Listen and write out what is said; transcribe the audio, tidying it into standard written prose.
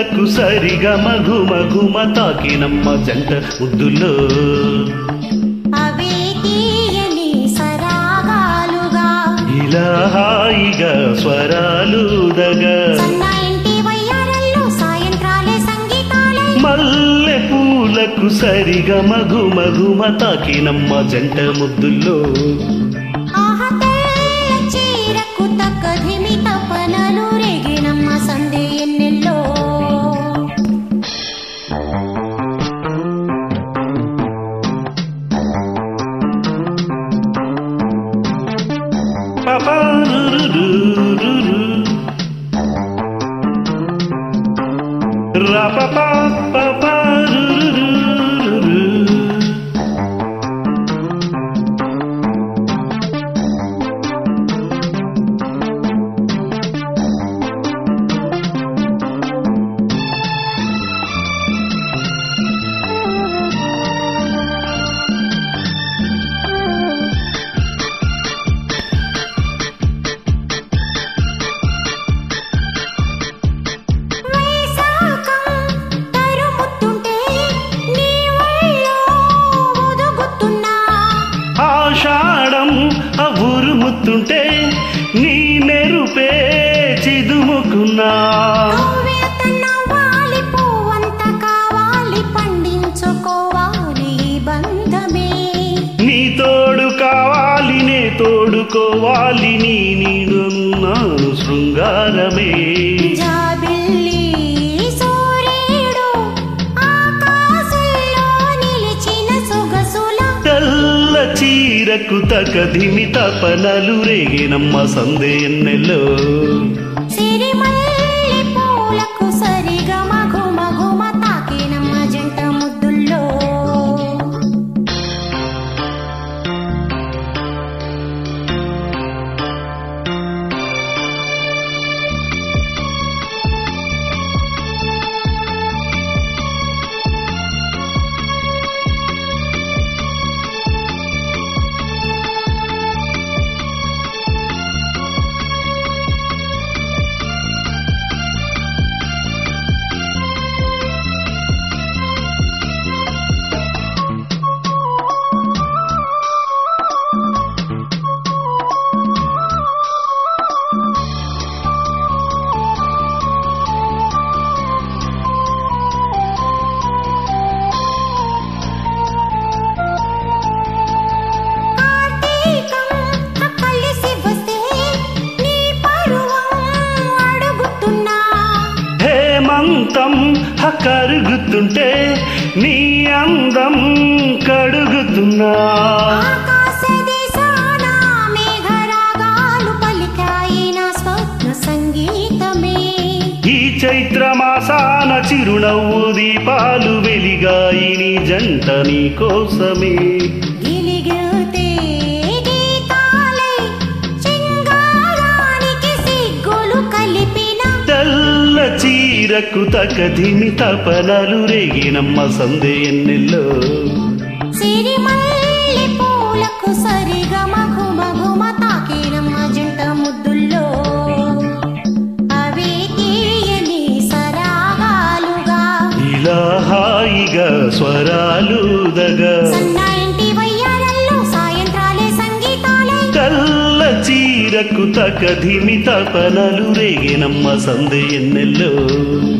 పూలకు సరిగమ ఘుమ ఘుమ తాకినమ్మ జంట ముద్దుల్లో అవే తీయని సరాగాలుగా ఇలా హాయిగా స్వరాలుదగా సన్నాయింటి వయ్యారల్లో సాయంత్రాలే సంగీతాలే మల్లె పూలకు సరిగమ ఘుమ ఘుమ తాకినమ్మ జంట ముద్దుల్లో ఆహా తెల్ల చీరకు తక్కధిమి తపనలు రేగినమ్మ సందే ఎన్నెల్లో ఉరుముతుంటే నీ మెరుపే చిదుముకున్నా నీ తోడు కావాలి నే తోడుకోవాలి నీ నీడున్నాను శృంగారమే చీరకు తకధిమి తపనలు రేగినమ్మ సందే ఎన్నెల్లో సిరిమల్లె పూలకు సరిగమ ఘుమ ఘుమ తాకినమ్మ జంట ముద్దుల్లో కరుగుతుంటే నీ అందం కడుగుతున్నా ఈ చైత్ర మాసాన చిరునవ్వు దీపాలు వెలిగాయి నీ జంట నీ కోసమే చీరకు తకధిమి తపనలు రేగినమ్మ సందే ఎన్నెల్లో సిరిమల్లె పూలకు సరిగమ ఘుమ ఘుమ తాకినమ్మ జంట ముద్దుల్లో అవే తీయని సరాగాలుగా ఇలా హాయిగా స్వరాలుదగా సన్నాయింటి వయ్యారల్లో సాయంత్రాలే సంగీతాలే కల్ల చీరకు తకధిమి తపనలు రేగినమ్మ సందే ఎన్నెల్లో